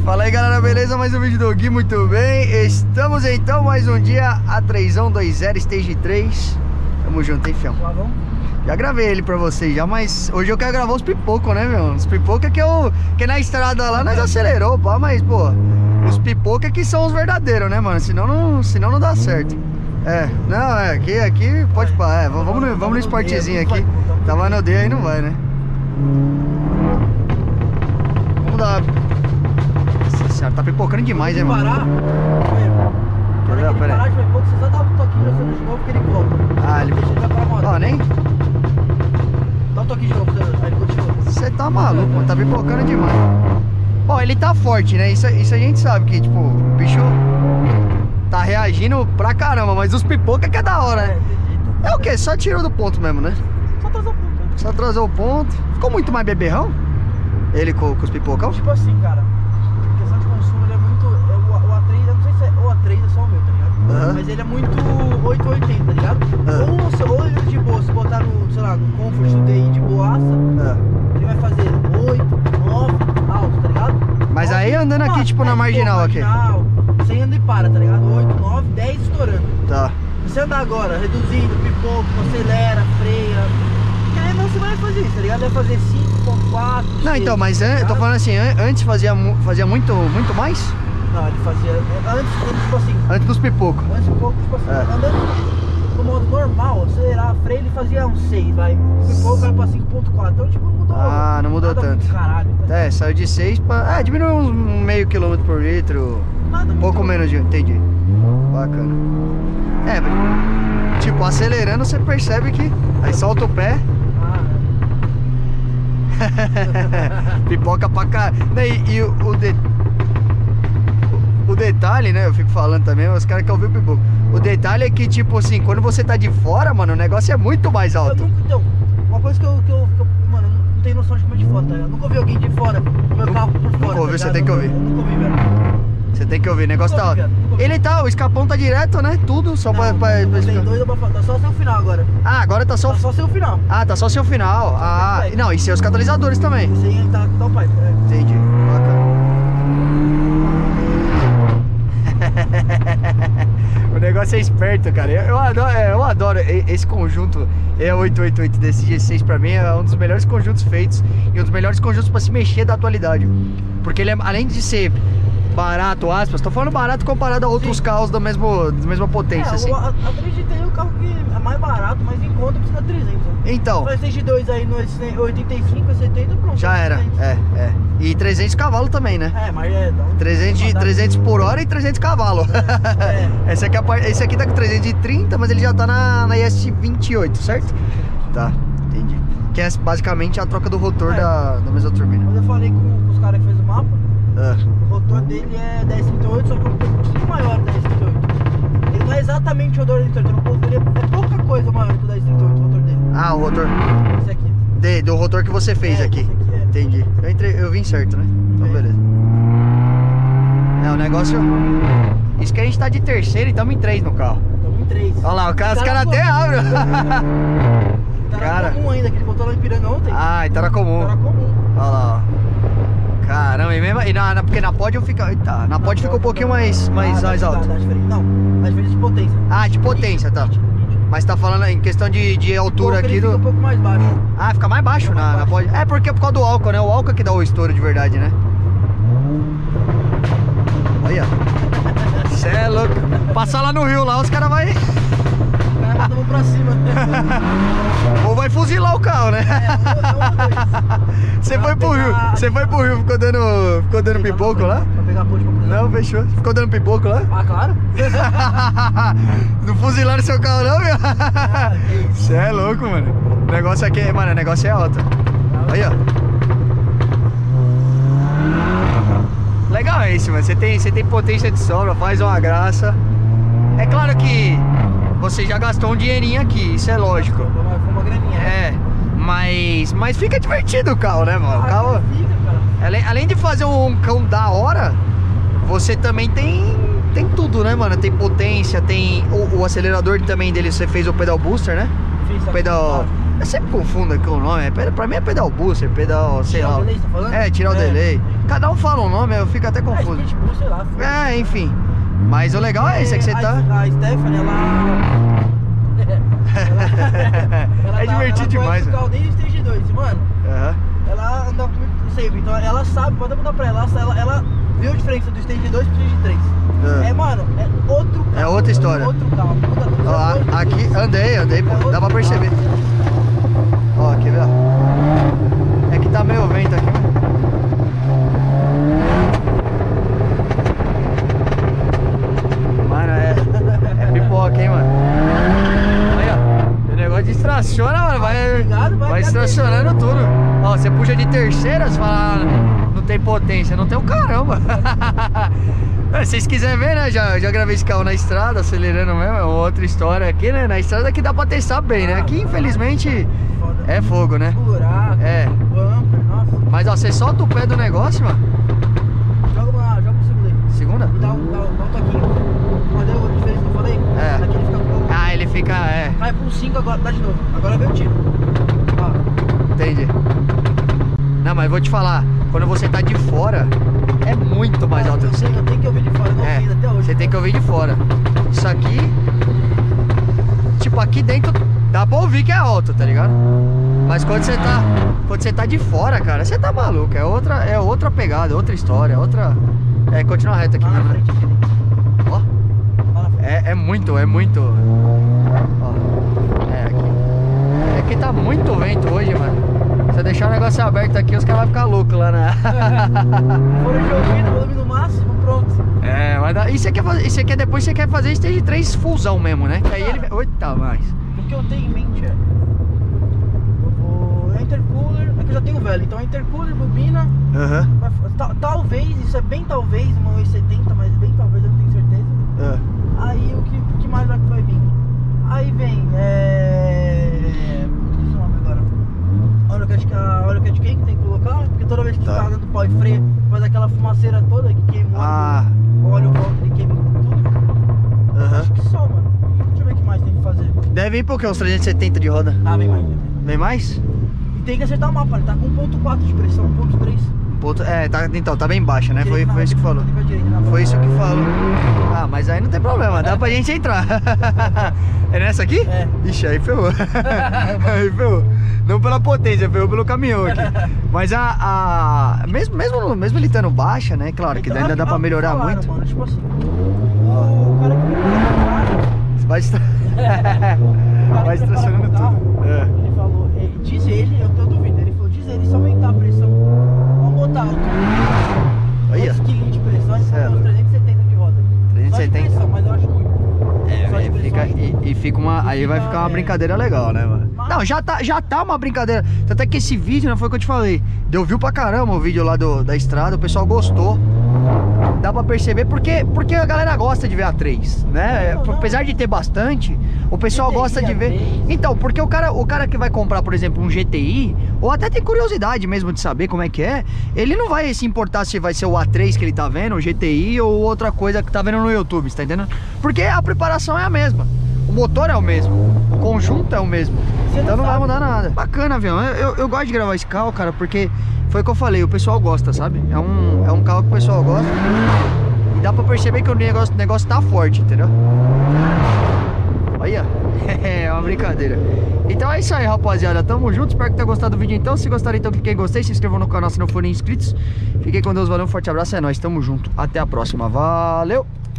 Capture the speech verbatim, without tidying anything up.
Fala aí galera, beleza? Mais um vídeo do Gui, muito bem. Estamos então mais um dia A três dois zero Stage três. Tamo junto, hein, fião? Já gravei ele pra vocês já, mas hoje eu quero gravar os pipocos, né, meu? Os pipocos que eu... que na estrada lá nós acelerou, pá, mas, pô, os pipocos que são os verdadeiros, né, mano? Senão não, senão não dá certo. É, não, é, aqui, aqui pode pá, é, vamos no, vamos no esportezinho aqui. Tava no D aí, não vai, né? Vamos dar... Nossa senhora, tá pipocando demais, hein, mano? Parar, Quer ver? Pera parar aí. de pouco, você só dá um toquinho no seu de novo que ele volta. Ah, ele... Deixa ele pra moto. Ó, nem... Dá um toquinho de novo, aí ele continua. Você tá maluco, mano, tá pipocando demais. Bom, ele tá forte, né? Isso, isso a gente sabe que, tipo, o bicho tá reagindo pra caramba, mas os pipoca que é da hora, né? É o quê? Só tirou do ponto mesmo, né? Só atrasou o ponto. Só atrasou o ponto. Ficou muito mais beberrão? Ele com, com os pipocão? Tipo assim, cara, em questão de consumo, ele é muito. É, o, o A três, eu não sei se é o A três, é só o meu, tá ligado? Uhum. Mas ele é muito oito oitenta, tá ligado? Uhum. Ou, se- ou ele de boa, se botar no, sei lá, no Comfort D I de boaça, É. ele vai fazer oito, nove, alto, tá ligado? Mas aí andando aqui, tipo, na marginal aqui. Marginal, você anda e para, tá ligado? oito, nove, dez estourando. Tá. Se você andar agora, reduzindo, pipoco, acelera, freia, querendo ou não, você vai fazer isso, tá ligado? Vai fazer cinco ponto quatro. Não, então, mas an- eu tô falando assim, an- antes fazia, mu- fazia muito, muito mais? Não, ele fazia. Antes, antes tipo assim. Antes dos pipocos. Antes um pouco, tipo assim, É. andando no modo normal, acelerar, freio, ele fazia uns seis, vai. O pipoco vai pra cinco ponto quatro. Então, tipo, não mudou. Ah, não mudou nada tanto. muito caralho. Tá? É, saiu de seis pra... É, diminuiu uns meio quilômetro por litro. Nada muito. Um pouco menos de... Entendi. Bacana. É, tipo, acelerando você percebe que... Aí solta o pé. Ah, Pipoca pra cá. E, e o, o, de... o detalhe, né? Eu fico falando também, os caras que ouvem o pipoco. O detalhe é que, tipo assim, quando você tá de fora, mano, o negócio é muito mais eu alto. nunca, então, uma coisa que eu, que eu, que eu. Mano, eu não tenho noção de como é de fora, tá ligado? Eu nunca ouvi alguém de fora, no meu Nunca- carro por fora. nunca ouviu, tá você ligado? tem que ouvir. Eu nunca ouvi, velho. Você tem que ouvir, o negócio tá Nunca alto. ouvi, velho, nunca ouvi. Ele tá, o escapão tá direto, né? Tudo, só pra... Não, pra, pra não tem explicar. dois pra falar, tá só seu final agora. Ah, agora tá só... Tá só seu final. Ah, tá só seu final. Ah, Esse não, e seus catalisadores também. Esse aí tá com o pai. É. Entendi. Bacana. O negócio é esperto, cara. Eu, eu adoro, é, eu adoro e- esse conjunto E oito oito oito desse G seis, pra mim é um dos melhores conjuntos feitos e um dos melhores conjuntos pra se mexer da atualidade. Porque ele é, além de ser barato, aspas, tô falando barato comparado a outros Sim. carros da, mesmo, da mesma potência, É, assim. o- a, a três G T é o carro que é mais barato, mais em conta, precisa de trezentos. Né? Então, Faz seis G dois aí no oitenta e cinco, setenta, pronto. já era. trezentos. É, é. E trezentos cavalos também, né? É, mas é. Dá um, trezentos, de- dá- trezentos por hora e trezentos cavalos. É. Esse, aqui é a par- esse aqui tá com trezentos e trinta, mas ele já tá na, na I S vinte e oito, certo? Tá, entendi. Que é basicamente a troca do rotor É. da, da mesma turbina. Quando eu falei com, com os caras que fez o mapa, Ah, o rotor dele é dez trinta e oito, só que é um pouquinho maior que dez trinta e oito. Ele não é exatamente o rotor dez trinta e oito, ele é, é pouca coisa maior que o dez trinta e oito, o rotor dele. ah, o rotor Esse aqui. de- do rotor que você fez É, aqui. esse aqui, é. Entendi. Eu, entrei, eu vim certo, né? Então, É. beleza. É, o negócio... Isso que a gente tá de terceiro e estamos em três no carro. Estamos em três. Olha lá, o cara, os Tá caras na até comum. abrem. Tá cara. na comum ainda, que ele botou lá em Piranga ontem. Ah, então era comum. Tá na comum. Olha lá, ó. Caramba, e mesmo. E na, na- porque na pod eu fico. Eita, na pod fica um pouquinho mais, mais, Ah, mais dá- alto. dá diferença. Não, dá diferença de potência. Ah, de potência, tá. Nítido, nítido. Mas tá falando em questão de, de altura Pouco, aqui ele fica do. um pouco mais baixo. Ah, fica mais baixo Fica na, mais na baixo. pod. É porque é por causa do álcool, né? O álcool é que dá o estouro de verdade, né? Olha. Cê é louco. Passar lá no rio lá, os caras vai. O cara bota a mão pra cima. Ou vai fuzilar o carro, né? Você foi pro rio. Você foi pro rio, ficou dando. Ficou dando pipoco lá? Pra pegar a ponte pra cruzar. Não, fechou. Ficou dando pipoco lá? Ah, claro. Não fuzilaram seu carro não, meu? Você é louco, mano. O negócio aqui, mano, o negócio é alto. Aí, ó. Legal é isso, mano. Você tem, você tem potência de sobra, faz uma graça. É claro que você já gastou um dinheirinho aqui, isso é lógico. Foi uma, foi uma graninha. É, mas, mas fica divertido o carro, né, mano? O carro, Ah, fica, cara. além, além de fazer um cão da hora, você também tem, tem tudo, né, mano? Tem potência, tem o, o acelerador também dele, você fez o pedal booster, né? Fiz, O tá pedal, com- Eu sempre confundo aqui o nome. Pra mim é pedal booster, pedal, sei tirar lá. O delay, você tá falando? É, tirar o é. delay. Cada um fala um nome, eu fico até confuso. É, tipo, sei lá. É, enfim. Mas o legal é esse, é que você a, tá... A Stephanie, ela... ela, ela é divertido tá, ela demais, o carro desde o Stage dois, mano. Uhum. Ela anda muito sempre, então ela sabe, pode mudar pra ela, ela, ela viu a diferença do Stage dois pro Stage três. Uhum. É, mano, é outro carro. É outra história. É outro carro. Muda tudo. Ó, É outro aqui, carro. andei, andei, pô, É dá pra perceber. Carro. Ó, quer ver? É que tá meio vento aqui, né? Mano, é, é pipoca, hein, mano. Olha, ó, o negócio distraciona, mano, vai, Obrigado, vai vai distracionando tudo. Ó, você puxa de terceira, você fala, ah, não tem potência, não tem o caramba. Se vocês quiserem ver, né, já, já gravei esse carro na estrada, acelerando mesmo, é outra história aqui, né, na estrada que dá pra testar bem, né, aqui infelizmente é fogo, né. Buraco, É. bumper, nossa. Mas ó, você solta o pé do negócio, mano. Joga uma, joga um segundo aí. Segunda? E dá um, dá um, dá um toquinho. Cadê a diferença que eu falei? É. Aqui ele fica com... Ah, ele fica, é, Cai pro cinco agora, dá de novo. Agora veio o tiro. Ó. entendi. Não, mas vou te falar, quando você tá de fora, é muito mais alto Eu que sei que eu tenho que ouvir de fora, eu não É, ouvi até hoje. você tem que ouvir de fora. Isso aqui, tipo, aqui dentro dá pra ouvir que é alto, tá ligado? Mas quando você tá, quando você tá de fora, cara, você tá maluco. É outra, é outra pegada, outra história, outra... É, continua reto aqui Lá na mesmo, né? frente, aqui. Ó, Lá na frente. é, é muito, é muito... Ó, é aqui. É que tá muito vento hoje, mano. Se eu deixar o negócio aberto aqui, os caras vão ficar loucos lá na... Fora de ouvido, volume no máximo, pronto. É, mas dá... E você quer fazer, você quer depois você quer fazer Stage três fullzão mesmo, né? Que aí ele... Eita, mais. O que eu tenho em mente é... Eu vou... É intercooler, é que eu já tenho velho, então é intercooler, bobina... Aham. vai- ta- Talvez, isso é bem talvez, uma oito setenta, mas bem talvez, eu não tenho certeza. Ah. Aí o que, o que mais vai, vai vir? Aí vem, é... Esqueci o nome agora. Olha o que a hora que é de quem que tem que colocar, porque toda vez que Tá. tá dando pau e freia, faz aquela fumaceira toda que queima o Ah. óleo, o óleo volta, ele queima tudo. Aham. Acho que só, mano. Deixa eu ver o que mais tem que fazer. Deve ir por quê? Uns trezentos e setenta de roda. Ah, vem mais. Vem. Vem mais? E tem que acertar o mapa, ele tá com um ponto quatro de pressão, um ponto três. Ponto... É, tá, então, tá bem baixa, né? Foi, Direita na foi isso que reta, falou. tem pra direita, na Foi volta. isso que falou. Ah, mas aí não tem problema, dá pra gente entrar. É nessa aqui? É. Ixi, aí ferrou. Aí ferrou. Não pela potência, ferrou pelo caminhão aqui. Mas a... a... Mesmo, mesmo, mesmo ele estando baixa, né? Claro que Então, ainda dá pra falaram, melhorar muito. Mano, tipo assim, o cara que me Vai estar... Vai estacionando tudo. É. Ele falou, eh, diz ele, eu tô duvidando, ele falou, diz ele, se aumentar a pressão, vamos botar alto. Aí, ó. dois quilos de pressão, ele Certo. falou uns trezentos e setenta de roda. trezentos e setenta. Só de pressão, mas eu acho muito. É, Só de aí pressão, fica, acho e, muito. e fica uma. Aí vai fica, ficar uma é. brincadeira legal, né, mano? Mas- Não, já tá, já tá uma brincadeira. Tanto é que esse vídeo, não foi o que eu te falei. Deu view pra caramba o vídeo lá do, da estrada, o pessoal gostou. Dá pra perceber porque, porque a galera gosta de ver a três, né? Não, não. Apesar de ter bastante, o pessoal G T I gosta de a ver. três. Então, porque o cara, o cara que vai comprar, por exemplo, um G T I, ou até tem curiosidade mesmo de saber como é que é, ele não vai se importar se vai ser o A três que ele tá vendo, o G T I ou outra coisa que tá vendo no YouTube, você tá entendendo? Porque a preparação é a mesma. O motor é o mesmo, o conjunto é o mesmo. Você Então não não vai sabe. mudar nada. Bacana, avião. Eu, eu, eu gosto de gravar esse carro, cara, porque foi o que eu falei, o pessoal gosta, sabe? É um, é um carro que o pessoal gosta. E dá pra perceber que o negócio, o negócio tá forte, entendeu? Olha, é uma brincadeira. Então é isso aí, rapaziada. Tamo junto, espero que tenha gostado do vídeo então. Se gostaram, então cliquem em gostei, se inscrevam no canal se não forem inscritos. Fiquem com Deus, valeu, um forte abraço, é nóis, tamo junto. Até a próxima, valeu!